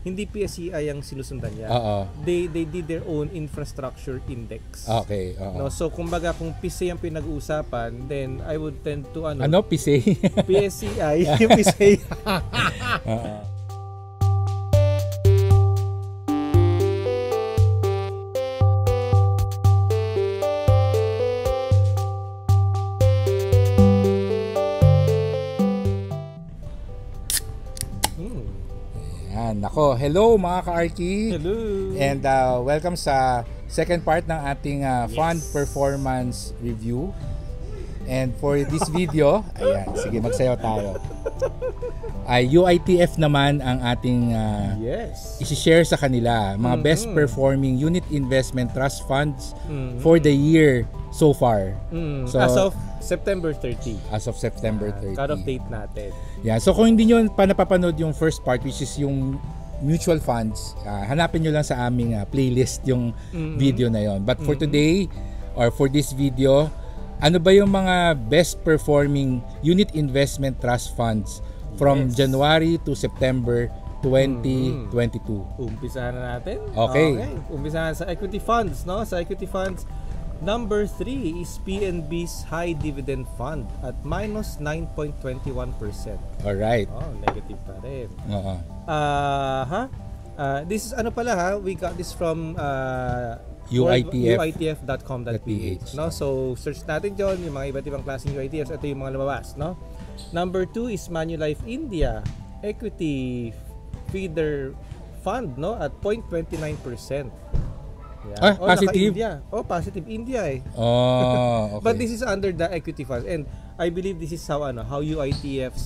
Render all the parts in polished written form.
hindi PSEI ang sinusundan niya. They did their own infrastructure index. Okay. No, so kumbaga kung PSEI ang pinag-uusapan, then I would tend to PSEI? PSEI, yung PSEI. Nako, hello mga ka-Arki. Hello. And welcome sa second part ng ating fund performance review. And for this video, ayan, sige magsayaw tayo. Ay UITF naman ang ating isi-share sa kanila, mga best performing unit investment trust funds for the year so far. So as of September 30. As of September 30. Cut-off date natin. Yeah, so kung hindi nyo pa napapanood yung first part, which is yung mutual funds, hanapin nyo lang sa aming playlist yung video na yon. But for today, or for this video, ano ba yung mga best performing unit investment trust funds from January to September 2022? Umpisahan na natin. Okay. Umpisahan sa equity funds, no? Sa equity funds, number 3 is PNB's High Dividend Fund at minus 9.21%. Alright. Negative pa rin. This is we got this from UITF.com.ph. No? So, search natin dyan yung mga iba't ibang klaseng UITFs. Ito yung mga lumabas. No? Number 2 is Manulife India Equity Feeder Fund, no? At 0.29%. Yeah. Positive? Positive India eh. Okay. But this is under the equity funds, and I believe this is how UITFs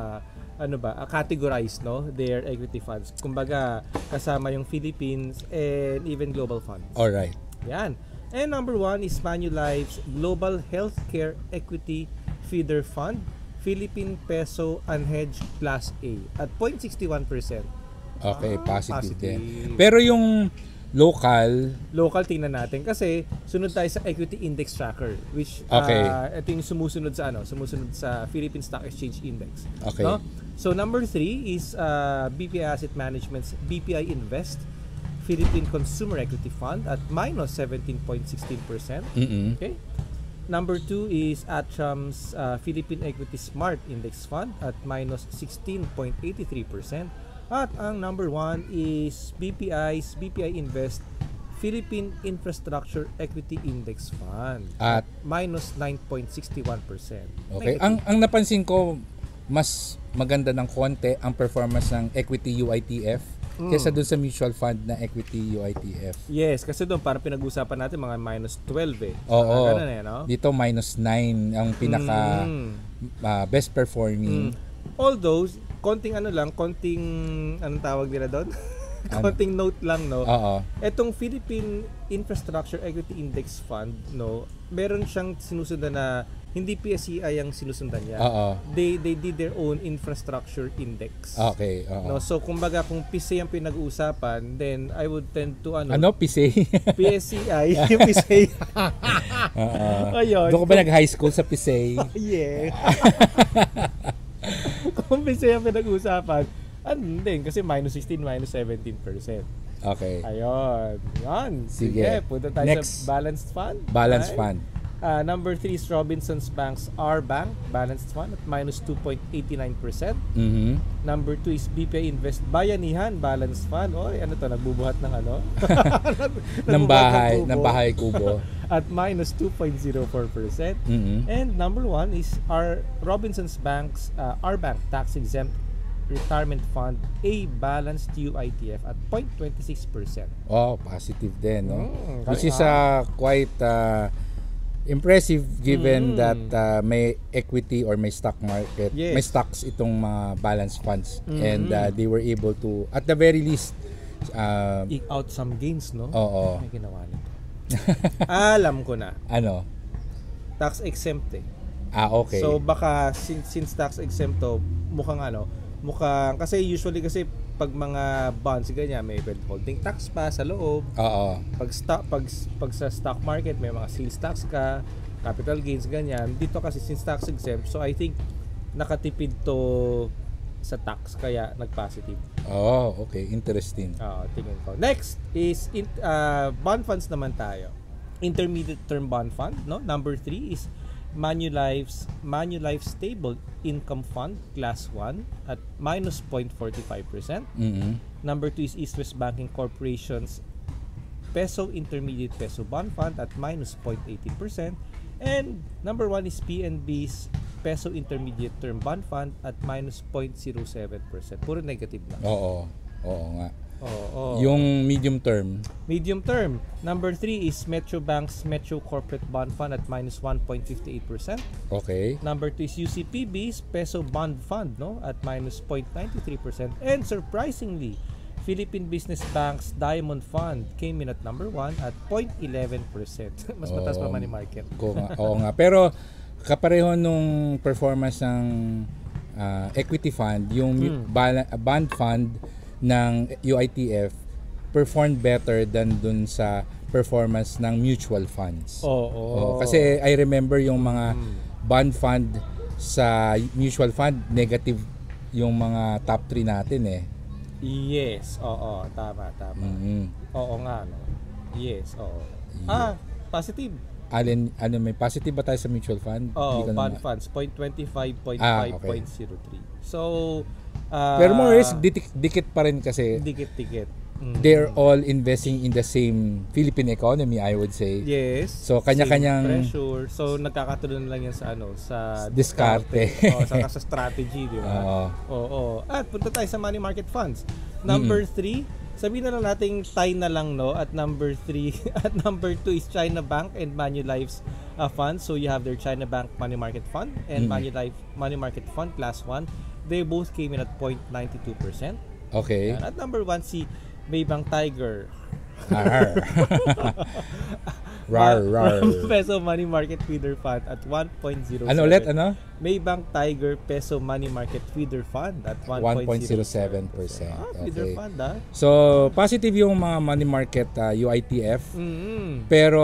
categorize, no, their equity funds. Kumbaga kasama yung Philippines and even global funds. All right. Yan. And number 1 is Manulife's Global Healthcare Equity Feeder Fund, Philippine Peso Unhedged Plus A at 0.61%. Okay, positive din. Pero yung local tingnan natin kasi sunod tayo sa equity index tracker, which ito yung sumusunod sa Philippine Stock Exchange Index. Okay. No? So number 3 is BPI Asset Management's BPI Invest Philippine Consumer Equity Fund at minus 17.16%. Okay. Number 2 is Atram's Philippine Equity Smart Index Fund at minus 16.83%. At ang number 1 is BPI's BPI Invest Philippine Infrastructure Equity Index Fund at minus 9.61%. Okay. Ang napansin ko, mas maganda ng konti ang performance ng equity UITF kaysa doon sa mutual fund na equity UITF. Yes, kasi doon parang pinag-usapan natin mga minus 12 eh. Oo. No? Dito minus 9 ang pinaka best performing. Although konting anong tawag nila doon? Konting note lang, no? Etong Philippine Infrastructure Equity Index Fund, no, meron siyang sinusundan na hindi PSEI ang sinusundan niya. They did their own infrastructure index. Okay. No, so kumbaga kung PSEI ang pinag-uusapan, then I would tend to PSEI? PSEI, yung PSEI. Ayun. Doon ka ba nag-high school sa PSEI? Yeah. Kung PSEI ang pinag-uusapan, din kasi minus 16, minus 17%. Okay. Ayun. Yan. Sige. Punta tayo Next. sa balanced fund. Balanced fund. Number 3 is Robinsons Bank's R Bank Balanced Fund at minus 2.89%. Number 2 is BPI Invest Bayanihan Balanced Fund. Nagbubuhat ng ng bahay kubo. At minus 2.04%. And number 1 is Robinsons Bank's R Bank Tax Exempt Retirement Fund A Balanced UITF at 0.26%. Positive din, no? Which is quite impressive given that may equity or may stock market, may stocks itong mga balanced funds, and they were able to at the very least eke out some gains, no? Oo. May ginawa nito. Alam ko na. Ano? Tax exempt eh. Okay. So baka since tax exempt to, mukhang kasi usually pag mga bonds ganyan may withholding tax pa sa loob. Pag sa stock market may mga sales tax ka, capital gains ganyan. Dito kasi since tax exempt, so I think nakatipid to sa tax kaya nag-positive. Oh, okay. Interesting. Tingin ko. Next is bond funds naman tayo. Intermediate term bond fund, no? Number 3 is Manulife's Stable Income Fund Class 1 at minus 0.45%. Number 2 is East West Banking Corporation's Peso Intermediate Peso Bond Fund at minus 0.18%. And number 1 is PNB's Peso Intermediate Term Bond Fund at minus 0.07%. Puro negative na. Oo nga. Oo. Yung medium term. Medium term. Number 3 is Metro Bank's Metro Corporate Bond Fund at minus 1.58%. Okay. Number 2 is UCPB's Peso Bond Fund, no, at minus 0.93%. And surprisingly, Philippine Business Bank's Diamond Fund came in at number 1 at 0.11%. Mas mataas pa money market. Oo nga. Pero kapareho nung performance ng equity fund, yung bond fund ng UITF performed better than dun sa performance ng mutual funds. Kasi I remember yung mga bond fund sa mutual fund, negative yung mga top 3 natin eh. Yes, tama. Oo nga, no. Yes, positive. May positive ba tayo sa mutual fund? Bond funds 0.25, 0.5, 0.03. So pero more or less dikit pa rin kasi. Dikit. They're all investing in the same Philippine economy, I would say. Yes. So kanya-kanyang pressure. So nagkakatulong lang yan sa diskarte. Sa strategy, di ba? At punta tayo sa money market funds. Number 3, sabihin na lang natin tie na lang, no? At number 3 at number 2 is China Bank and Manulife's fund. So you have their China Bank Money Market Fund and Manulife Money Market Fund Class 1. They both came in at 0.92%. Okay. And at number 1 si Maybank Tiger. Rar. Peso Money Market Feeder Fund at 1.07. Ano ulit? Ano? Maybank Tiger Peso Money Market Feeder Fund at 1.07%. Feeder fund, So, positive yung mga money market UITF. Pero,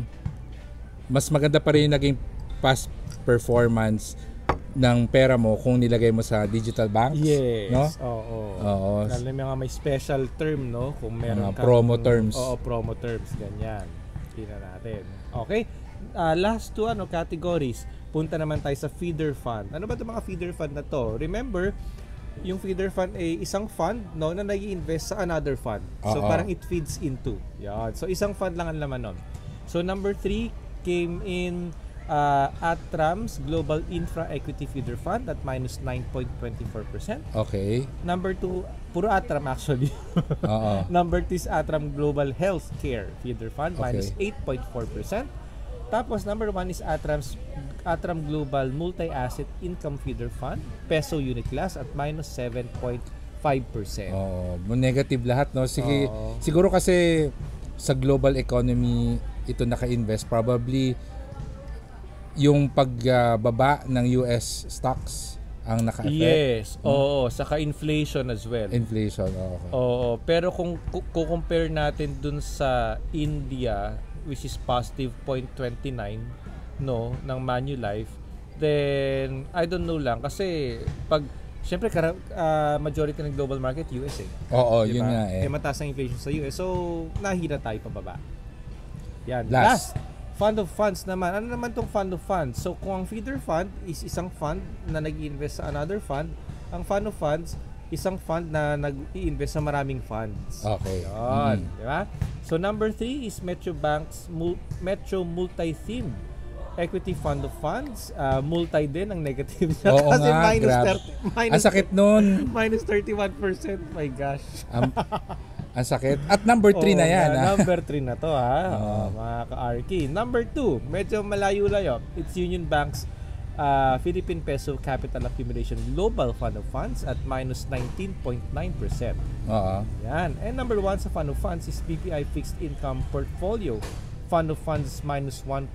mas maganda pa rin yung naging past performance ng pera mo kung nilagay mo sa digital banks. Yes. No? Oo. Lalo mga may special term, no? Kung meron promo terms. Promo terms. Ganyan. Tingnan natin. Okay. Last two categories. Punta naman tayo sa feeder fund. Ano ba 'tong mga feeder fund na to? Remember, yung feeder fund ay isang fund, no, na nag-i-invest sa another fund. So parang it feeds into. Yan. So isang fund lang ang laman nun. So number 3 came in Atram's Global Infra Equity Feeder Fund at minus 9.24%. Okay. Number 2, puro Atram actually. Number 2 is Atram Global Healthcare Feeder Fund, minus 8.4%. Tapos number 1 is Atram Global Multi-Asset Income Feeder Fund, Peso Unit Class at minus 7.5%. Negative lahat, no? Siguro kasi sa global economy ito naka-invest, probably yung pagbaba ng US stocks ang naka-affect. Yes. Saka inflation as well. Inflation, pero kung compare natin dun sa India, which is positive 0.29, no, ng Manulife, then I don't know lang kasi syempre majority ng global market US eh. Diba? Yun nga eh. Mataas ang inflation sa US. So nahira tayo pababa. Yan. Last. Fund of funds naman. Ano naman tong fund of funds? So kung ang feeder fund is isang fund na nag-i-invest sa another fund, ang fund of funds isang fund na nag-i-invest sa maraming funds. Okay. Yun, di ba? So number 3 is Metro Bank's Metro Multi-Theme Equity Fund of Funds. Multi din ang negative niya. Kasi ang sakit nun. Minus 31%. My gosh. Ang sakit. At number 3 na yan. Number 3 na to mga ka-Arki. Number 2, medyo malayo-layo. It's Union Bank's Philippine Peso Capital Accumulation Global Fund of Funds at minus 19.9%. Yan. And number 1 sa Fund of Funds is BPI Fixed Income Portfolio Fund of Funds minus 1.2%.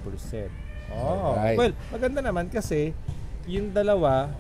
Right. Well, maganda naman kasi yung dalawa,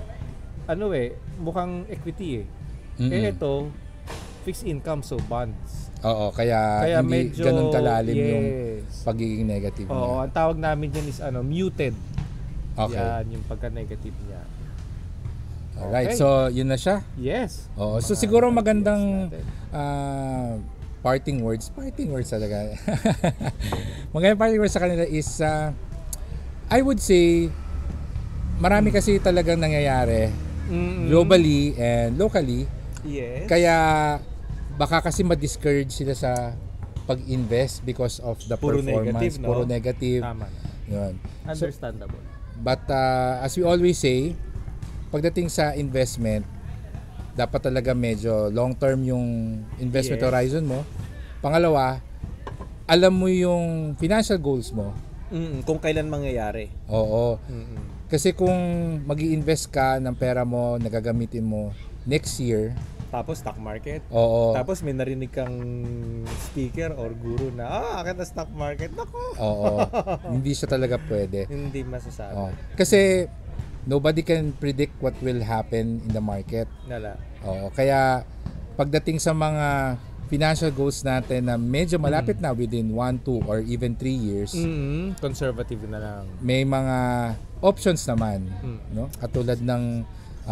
mukhang equity eh. Ito, fixed income, so bonds. Kaya hindi medyo ganun kalalim yung pagiging negative niya. Ang tawag namin dyan is muted. Okay. Yan, yung pagka-negative niya. Alright, Okay. so yun na siya. Yes. Oo, so Mga siguro ideas magandang natin. parting words talaga. Magandang parting words sa kanila is I would say marami kasi talagang nangyayari globally and locally. Yes. Kaya baka kasi ma-discourage sila sa pag-invest because of the Puro performance, negative, no? puro negative. Tama. Yun. So, Understandable. but as we always say, pagdating sa investment, dapat talaga medyo long-term yung investment Yes. horizon mo. Pangalawa, alam mo yung financial goals mo. Kung kailan mangyayari. Oo. Kasi kung mag-i-invest ka ng pera mo, nagagamitin mo next year, Tapos stock market. oo. Tapos may narinig kang speaker or guru na, akin na stock market. Naku! Oo. Hindi siya talaga pwede. Hindi masasabi. Oo. Kasi nobody can predict what will happen in the market. Nala. Oo. Kaya pagdating sa mga financial goals natin na medyo malapit na within 1, 2 or even 3 years, Conservative na lang. may mga options naman, no? Katulad ng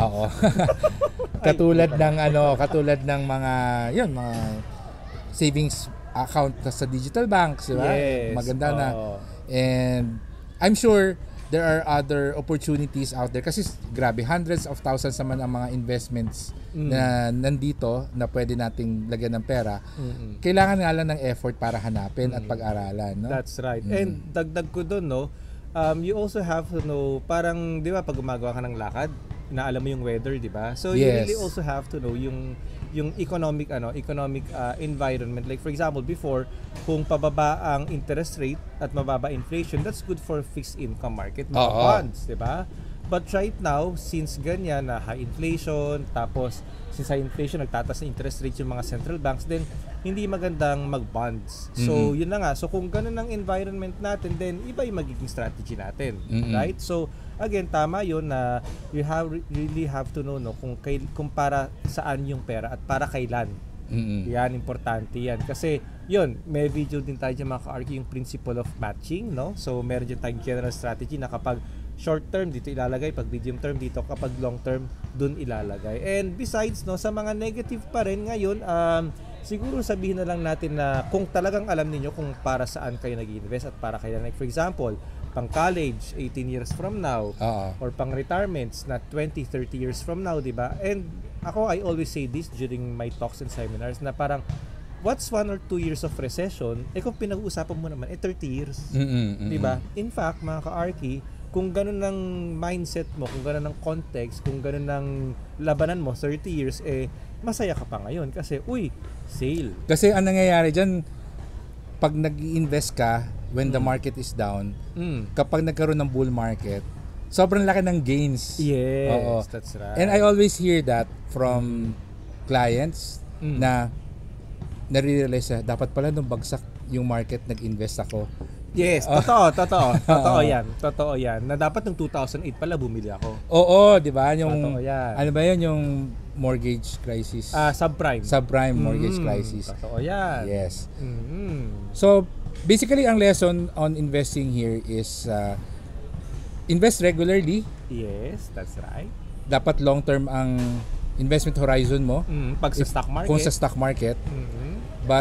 katulad ng mga mga savings account sa digital banks, di ba? Yes. Maganda na. And I'm sure there are other opportunities out there kasi grabe, hundreds of thousands naman ang mga investments na nandito na pwede nating lagyan ng pera. Kailangan nga lang ng effort para hanapin at pag-aralan, no? That's right. And dagdag ko doon, no, you also have to know, parang, di ba, pag gumagawa ka ng lakad, inaalam mo yung weather, di ba? So you Yes. really also have to know yung economic environment. Like for example, before, kung pababa ang interest rate at mababa inflation, that's good for fixed income market, mga bonds, di ba? But right now, since ganyan na high inflation, tapos since high inflation, nagtataas na interest rates yung mga central banks, then hindi magandang mag-bonds. So, yun na nga. So, kung ganun ang environment natin, then iba yung magiging strategy natin. Right? So, again, tama yun na really have to know, no, kung para saan yung pera at para kailan. Yan, importante yan. Kasi, yun, may video din tayo dyan mga ka-Arki, yung principle of matching, no? So, meron dyan tayong general strategy na kapag short term dito ilalagay, pag medium term dito, kapag long term dun ilalagay. And besides, no, sa mga negative pa rin ngayon, siguro sabihin na lang natin na kung talagang alam niyo kung para saan kayo nag-invest at para kailan, like for example, pang college 18 years from now, or pang retirements na 20, 30 years from now, di ba? And ako, I always say this during my talks and seminars na parang what's 1 or 2 years of recession, kung pinag-uusapan mo naman 30 years. Di ba? In fact, mga ka-Arki, kung ganun ng mindset mo, kung ganun ng context, kung ganun ng labanan mo 30 years, masaya ka pa ngayon kasi sale. Kasi ang nangyayari dyan, pag nag-i-invest ka when the market is down, kapag nagkaroon ng bull market, sobrang laki ng gains. Yes, that's right. And I always hear that from clients na nare-realize na dapat pala nung bagsak yung market, nag-invest ako. Yes, totoo yan. Na dapat nung 2008 pala bumili ako. Oo, di ba? Yung, Totoo yan. ano ba yun? Yung mortgage crisis. Subprime. Subprime mortgage crisis. Totoo yan. Yes. So, basically, ang lesson on investing here is invest regularly. Yes, that's right. Dapat long-term ang investment horizon mo. Pag sa stock market. Kung sa stock market. But,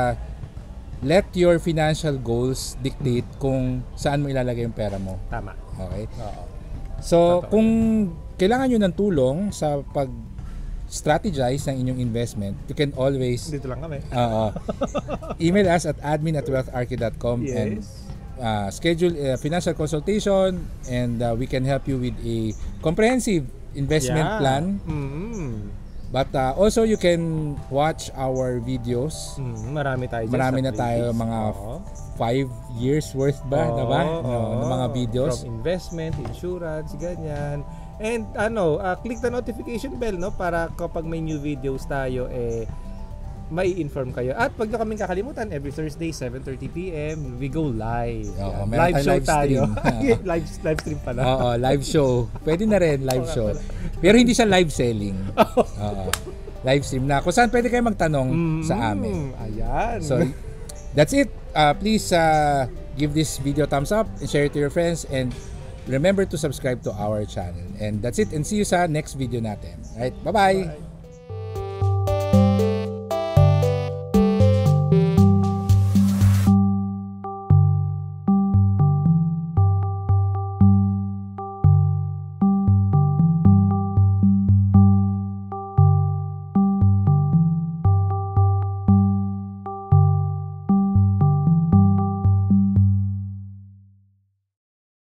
let your financial goals dictate kung saan mo ilalagay yung pera mo. Tama. Okay? Oo. So, kung kailangan nyo ng tulong sa pag-strategize ng inyong investment, you can always Dito lang kami. email us at admin@wealtharki.com and schedule a financial consultation, and we can help you with a comprehensive investment plan. But also you can watch our videos. Marami tayo dyan Marami sa na tayo, playlist. mga 5 years worth ba? Na ba? Ng mga videos. From investment, insurance, ganyan. And click the notification bell, no, para kapag may new videos tayo, mai-inform kayo. At pag nyo kaming kakalimutan, every Thursday, 7:30 PM, we go live. Live show tayo. live stream pala. Oo, live show. Pwede na rin, live show. Pero hindi siya live selling. Live stream na. Kung saan pwede kayo magtanong sa amin. Ayan. So, that's it. Please give this video thumbs up and share it to your friends. And remember to subscribe to our channel. And that's it. And see you sa next video natin. Alright, bye-bye!